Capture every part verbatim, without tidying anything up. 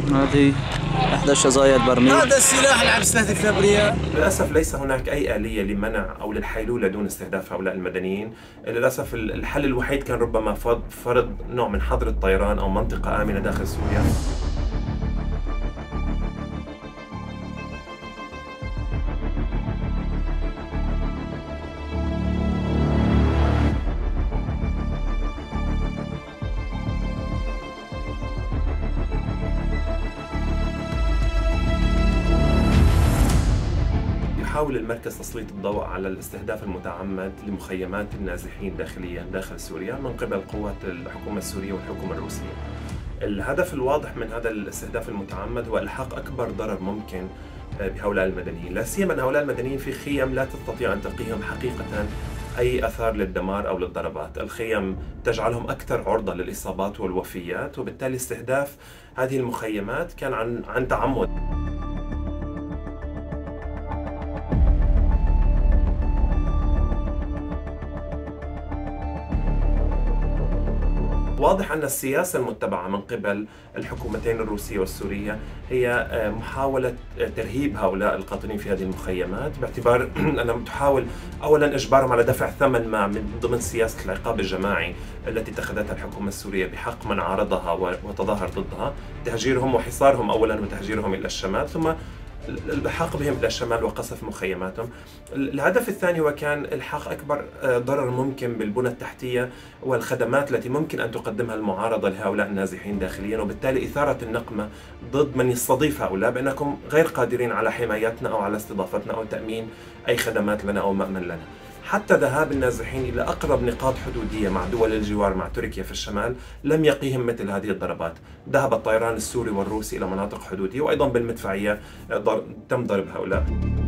هذه إحدى الشظايا البرميل. هذا السلاح اللي عم يستهدف الأبرياء. للأسف ليس هناك أي آلية لمنع أو للحيلولة دون استهداف هؤلاء المدنيين. للأسف الحل الوحيد كان ربما فرض نوع من حظر الطيران أو منطقة آمنة داخل سوريا. يحاول المركز تسليط الضوء على الاستهداف المتعمد لمخيمات النازحين داخليا داخل سوريا من قبل قوات الحكومة السورية والحكومة الروسية. الهدف الواضح من هذا الاستهداف المتعمد هو إلحاق أكبر ضرر ممكن بهؤلاء المدنيين، لا سيما أن هؤلاء المدنيين في خيم لا تستطيع أن تقيهم حقيقة أي أثار للدمار أو للضربات. الخيم تجعلهم أكثر عرضة للإصابات والوفيات، وبالتالي استهداف هذه المخيمات كان عن عن تعمد. واضح أن السياسة المتبعة من قبل الحكومتين الروسية والسورية هي محاولة ترهيب هؤلاء القاطنين في هذه المخيمات، باعتبار أنها تحاول أولاً إجبارهم على دفع ثمن ما من ضمن سياسة العقاب الجماعي التي اتخذتها الحكومة السورية بحق من عارضها وتظاهر ضدها، تهجيرهم وحصارهم أولاً وتهجيرهم إلى الشمال، ثم الحاق بهم إلى الشمال وقصف مخيماتهم. الهدف الثاني هو كان إلحاق أكبر ضرر ممكن بالبنى التحتية والخدمات التي ممكن أن تقدمها المعارضة لهؤلاء النازحين داخليا، وبالتالي إثارة النقمة ضد من يستضيف هؤلاء بأنكم غير قادرين على حمايتنا أو على استضافتنا أو تأمين أي خدمات لنا أو مأمن لنا. حتى ذهاب النازحين إلى أقرب نقاط حدودية مع دول الجوار مع تركيا في الشمال لم يقيهم مثل هذه الضربات. ذهب الطيران السوري والروسي إلى مناطق حدودية، وأيضا بالمدفعية تم ضرب هؤلاء.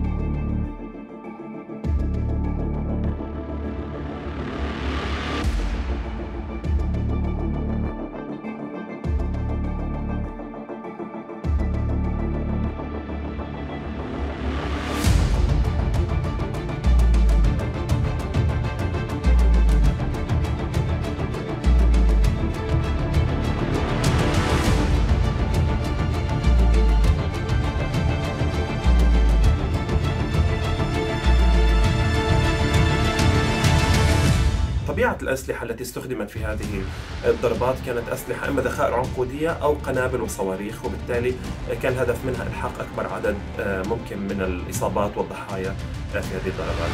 طبيعة الأسلحة التي استخدمت في هذه الضربات كانت أسلحة إما ذخائر عنقودية أو قنابل وصواريخ، وبالتالي كان الهدف منها إلحاق أكبر عدد ممكن من الإصابات والضحايا في هذه الضربات.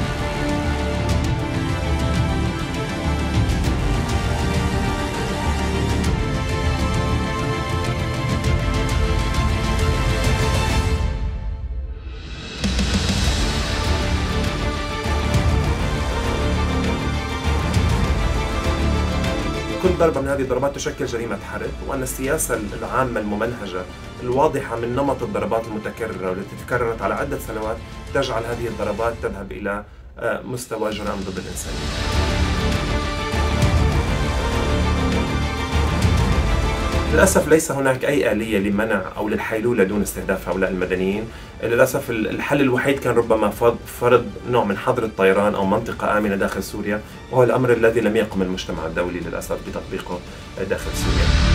كل ضربة من هذه الضربات تشكل جريمة حرب، وأن السياسة العامة الممنهجة الواضحة من نمط الضربات المتكررة والتي تكررت على عدة سنوات تجعل هذه الضربات تذهب إلى مستوى جرائم ضد الإنسانية. للأسف ليس هناك أي آلية لمنع أو للحيلولة دون استهداف هؤلاء المدنيين. للأسف الحل الوحيد كان ربما فرض نوع من حظر الطيران أو منطقة آمنة داخل سوريا، وهو الأمر الذي لم يقم المجتمع الدولي للأسف بتطبيقه داخل سوريا.